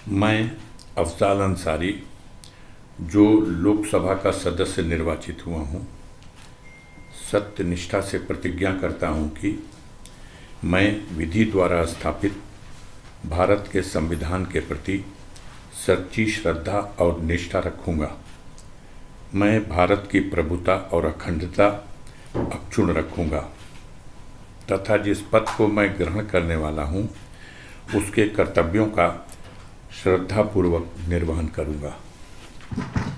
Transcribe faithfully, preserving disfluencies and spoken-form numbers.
मैं अफ़ज़ाल अंसारी, जो लोकसभा का सदस्य निर्वाचित हुआ हूँ, सत्य निष्ठा से प्रतिज्ञा करता हूँ कि मैं विधि द्वारा स्थापित भारत के संविधान के प्रति सच्ची श्रद्धा और निष्ठा रखूँगा। मैं भारत की प्रभुता और अखंडता अक्षुण्ण रखूँगा तथा जिस पद को मैं ग्रहण करने वाला हूँ उसके कर्तव्यों का श्रद्धापूर्वक निर्वहन करूँगा।